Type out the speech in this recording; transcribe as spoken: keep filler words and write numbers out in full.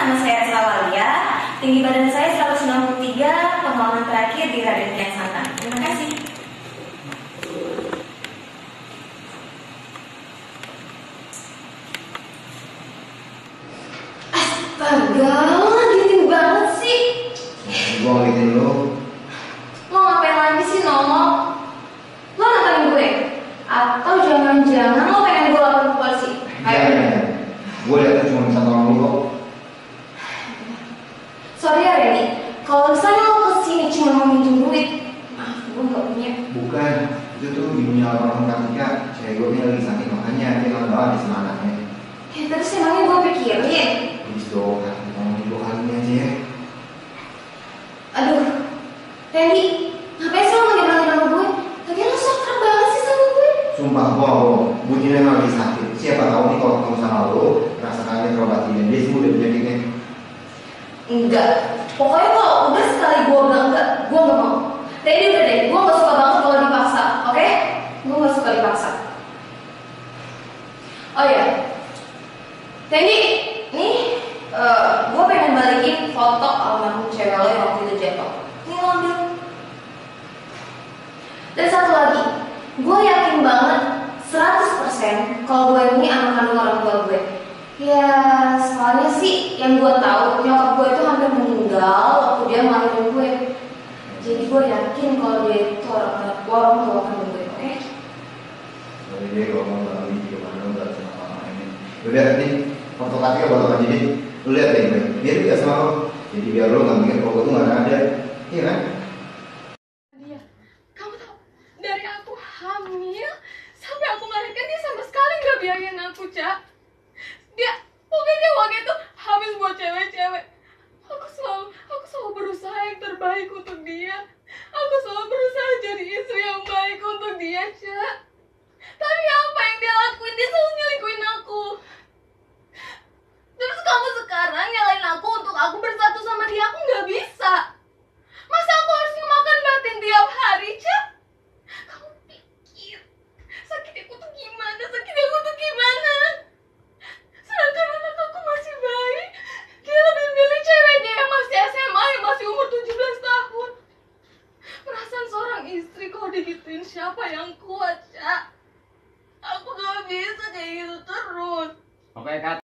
nama saya Salalia. Tinggi badan saya seratus enam puluh tiga, pengalaman terakhir di Raden Kian Santang. Terima kasih. Astaga, lo ngagetin banget sih. Gue ngagetin lo. Lo ngapain lagi sih, Nomo? Lo nantangin gue? Atau jangan-jangan lo pengen gue lapor ke polisi? Iya, iya, iya. Gue liatnya cuma bisa tolong lo kok. Sorry ya, Reni. Kalau misalnya lo kesini cuma mau minjem duit, maaf, gue gak punya. Bukan, itu tuh ibunya orang Kartika. Cewek gue lagi sakit, makanya dia nggak bawa di sana anaknya. Ya terus emangnya gue pikirin. Please dong, ngomongin dua kali aja ya. Aduh, Randy, ngapain sih lo manggil-manggil nama gue? Lagian lo sok akrab banget sih sama gue. Sumpah, gue nggak bohong. Budinya emang lagi sakit. Siapa tahu nih kalau ketemu sama lo, rasakannya terobati dan dia sembuh dari penyakitnya. Enggak, pokoknya kalau udah sekali gue bilang enggak, gue gak mau. Randy udah deh, gue gak suka banget kalau dipaksa, oke? Gue gak suka dipaksa. Oh iya, Randy, nih uh, gue pengen balikin foto almarhum cewek lo yang waktu itu jatuh. Ini lo ambil. Dan satu lagi, gue yakin banget seratus persen kalau gue ini anak kandung orang tua gue. Ya, soalnya sih yang gue tahu nyokap gue itu hampir meninggal waktu dia ngelahirin gue. Jadi gue yakin kalau dia itu orang orang tua kandung gue, oke? Jadi dia kalau mau balik di mana udah sama orang ini. Udah nih, foto Kartika buat aja deh. Lu lihat deh, biar dia sama lo. Jadi biar lo nggak mikir kalau gue tuh nggak ada, iya kan? Dia, kamu tahu dari aku hamil sampai aku melahirkan dia sama sekali nggak biayain aku, Cak. Dia, pokoknya waktu itu habis buat cewek-cewek. Aku selalu, aku selalu berusaha yang terbaik untuk dia. Aku selalu berusaha jadi istri yang baik untuk dia, Cak. Tapi apa yang dia lakuin? Dia selalu nyelingkuhin aku. Terus kamu sekarang nyalain aku untuk aku bersatu sama dia. Aku nggak bisa. Masa aku harus ngemakan batin tiap hari, Cak? Kamu pikir sakit aku tuh gimana? Sakit aku tuh gimana? Sedangkan anak aku masih bayi. Dia lebih milih ceweknya yang masih S M A, yang masih umur tujuh belas tahun. Perasaan seorang istri kalau digituin siapa yang kuat, Cak? Aku gak bisa kayak gitu terus. Oke, Kak.